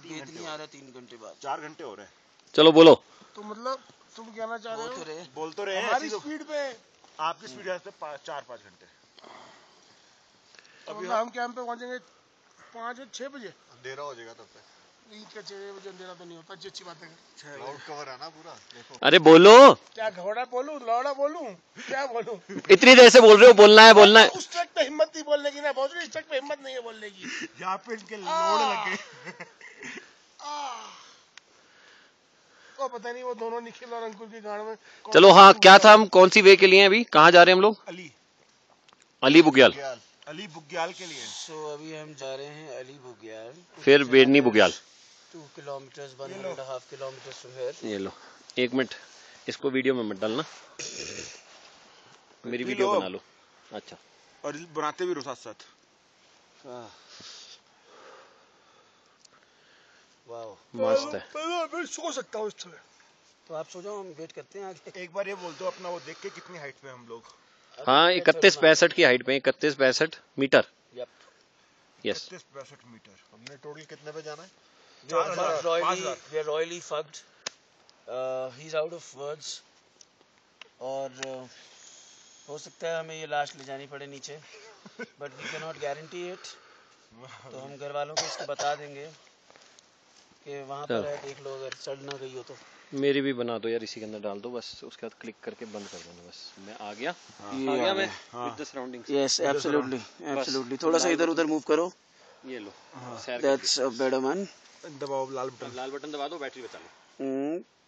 इतनी आ रहा है 3 घंटे बाद, 4 घंटे हो रहे हैं। चलो बोलो। तो मतलब तुम कहना चाह रहे हो? बोल तो रहे हमारी स्पीड पे, आपकी स्पीड है 4-5 घंटे। अभी हम कैंप पे पहुंचेंगे 5-6 बजे, अंधेरा हो जाएगा तब तक। ईद का 6 बजे अंधेरा तो नहीं होता, अच्छी बात है। क्लाउड कवर है ना पूरा, देखो। अरे बोलो, क्या घोड़ा बोलूं, लौड़ा बोलूं, क्या बोलूं? इतनी देर से बोल रहे हो, बोलना है बोलना है। उस ट्रक पे हिम्मत नहीं बोलने की ना, बहुत इस ट्रक पे हिम्मत नहीं है बोलने की। यहाँ पे इनके लोड लगे। वो पता नहीं, वो दोनों निखिल और अंकुर की गाड़ में। चलो हाँ, क्या था, हम कौन सी वे के लिए हैं अभी, कहाँ जा रहे हैं हम लोग? अली बुग्याल के लिए। सो अभी हम जा रहे हैं अली बुग्याल, फिर Bedni Bugyal. 2 kilometre 1.5 kilometre from here. ये लो, 1 मिनट, इसको वीडियो में मत डालना, मेरी वीडियो बना लो। अच्छा, और बनाते भी रहो साथ साथ। वाओ, मस्त है। मैं सो सकता हूँ इस समय। तो आप सो जाओ, हम वेट करते हैं आगे। एक बार ये बोल दो अपना, वो देख के कितनी हाइट पे हम लोग? हाँ, 31-65 की हाइट पे, 31-65 मीटर। Yes, 31-62 metre. हमने टोटल कितने पे जाना है? We are royally fucked. He's out of words. और हो सकता है हमें ये लाश ले जानी पड़े नीचे, but we cannot guarantee it. तो हम घर वालों को इसको बता देंगे कि वहाँ पर है, देख लो, अगर चढ़ ना गई हो तो। मेरी भी बना दो यार, इसी के अंदर डाल दो बस, उसके बाद क्लिक करके बंद कर देना बस। मैं आ गया, आ गया मैं with the surroundings. Yes, absolutely. थोड़ा सा इधर उधर मूव करो। ये लो, That's a better man. दबाओ लाल बटन। लाल बटन दबा दो, बैटरी बचा लो।